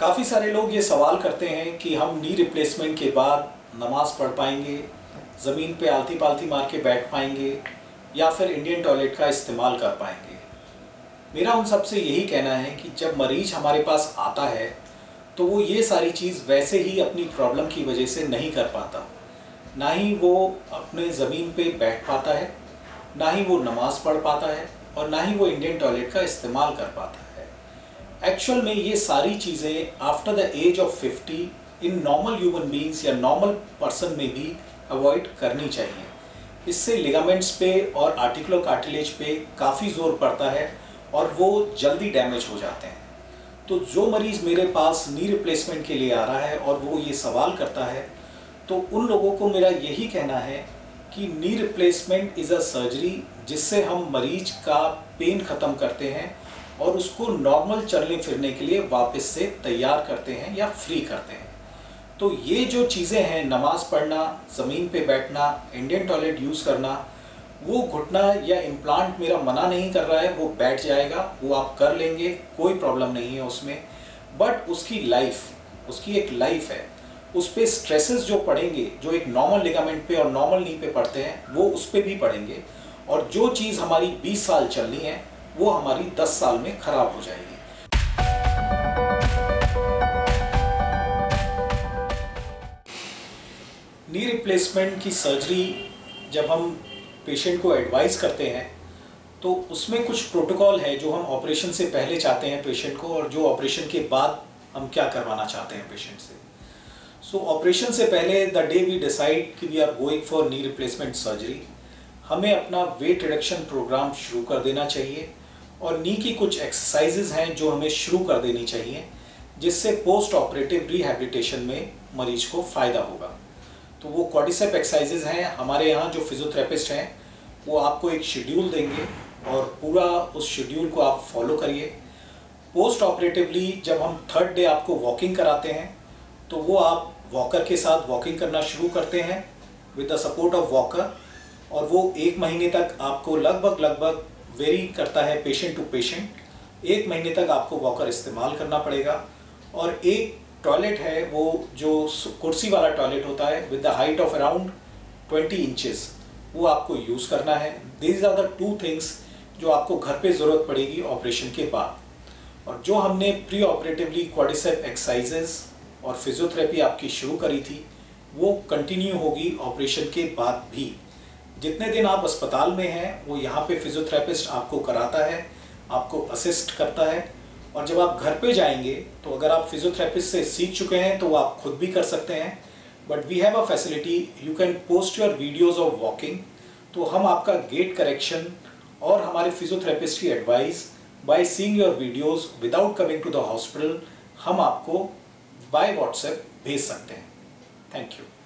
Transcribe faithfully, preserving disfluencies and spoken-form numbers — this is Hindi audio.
काफ़ी सारे लोग ये सवाल करते हैं कि हम नी रिप्लेसमेंट के बाद नमाज़ पढ़ पाएंगे, ज़मीन पे आलती पालती मार के बैठ पाएंगे या फिर इंडियन टॉयलेट का इस्तेमाल कर पाएंगे। मेरा उन सब से यही कहना है कि जब मरीज हमारे पास आता है तो वो ये सारी चीज़ वैसे ही अपनी प्रॉब्लम की वजह से नहीं कर पाता। ना ही वो अपने ज़मीन पे बैठ पाता है, ना ही वो नमाज़ पढ़ पाता है और ना ही वो इंडियन टॉयलेट का इस्तेमाल कर पाता है। एक्चुअल में ये सारी चीज़ें after the age of fifty in normal human beings या नॉर्मल पर्सन में भी अवॉइड करनी चाहिए। इससे लिगामेंट्स पे और आर्टिकुलर कार्टिलेज पे काफ़ी ज़ोर पड़ता है और वो जल्दी डैमेज हो जाते हैं। तो जो मरीज़ मेरे पास नी रिप्लेसमेंट के लिए आ रहा है और वो ये सवाल करता है, तो उन लोगों को मेरा यही कहना है कि knee replacement is a surgery जिससे हम मरीज का पेन ख़त्म करते हैं और उसको नॉर्मल चलने फिरने के लिए वापस से तैयार करते हैं या फ्री करते हैं। तो ये जो चीज़ें हैं, नमाज़ पढ़ना, ज़मीन पे बैठना, इंडियन टॉयलेट यूज़ करना, वो घुटना या इम्प्लांट मेरा मना नहीं कर रहा है, वो बैठ जाएगा, वो आप कर लेंगे, कोई प्रॉब्लम नहीं है उसमें। बट उसकी लाइफ, उसकी एक लाइफ है, उस पर स्ट्रेसेस जो पड़ेंगे, जो एक नॉर्मल लिगामेंट पे और नॉर्मल नी पे पड़ते हैं, वो उस पर भी पड़ेंगे। और जो चीज़ हमारी बीस साल चलनी है वो हमारी दस साल में खराब हो जाएगी। नी रिप्लेसमेंट की सर्जरी जब हम पेशेंट को एडवाइस करते हैं तो उसमें कुछ प्रोटोकॉल है जो हम ऑपरेशन से पहले चाहते हैं पेशेंट को, और जो ऑपरेशन के बाद हम क्या करवाना चाहते हैं पेशेंट से। सो ऑपरेशन से पहले, द डे वी डिसाइड कि we are going for knee replacement surgery, हमें अपना वेट रिडक्शन प्रोग्राम शुरू कर देना चाहिए और नी की कुछ एक्सरसाइजेज हैं जो हमें शुरू कर देनी चाहिए, जिससे पोस्ट ऑपरेटिव रिहैबिलिटेशन में मरीज को फ़ायदा होगा। तो वो क्वाड्रिसेप एक्सरसाइजेज हैं। हमारे यहाँ जो फिजियोथेरेपिस्ट हैं वो आपको एक शेड्यूल देंगे और पूरा उस शेड्यूल को आप फॉलो करिए। पोस्ट ऑपरेटिवली जब हम थर्ड डे आपको वॉकिंग कराते हैं तो वो आप वॉकर के साथ वॉकिंग करना शुरू करते हैं with the support of walker, और वो एक महीने तक आपको लगभग लगभग वेरी करता है पेशेंट टू पेशेंट, एक महीने तक आपको वॉकर इस्तेमाल करना पड़ेगा। और एक टॉयलेट है वो जो कुर्सी वाला टॉयलेट होता है with the height of around twenty inches, वो आपको यूज़ करना है। These are the two things जो आपको घर पे ज़रूरत पड़ेगी ऑपरेशन के बाद। और जो हमने प्री ऑपरेटिवली क्वाड्रिसेप एक्सरसाइजेज और फिजियोथेरेपी आपकी शुरू करी थी वो कंटिन्यू होगी ऑपरेशन के बाद भी। जितने दिन आप अस्पताल में हैं वो यहाँ पे फिजियोथेरेपिस्ट आपको कराता है, आपको असिस्ट करता है। और जब आप घर पे जाएंगे तो अगर आप फिजियोथेरेपिस्ट से सीख चुके हैं तो वो आप खुद भी कर सकते हैं। But we have a facility, you can post your videos of walking. तो हम आपका गेट करेक्शन और हमारे फिजियोथेरेपिस्ट की advice by seeing your videos without coming to the hospital हम आपको बाय व्हाट्सएप भेज सकते हैं। Thank you.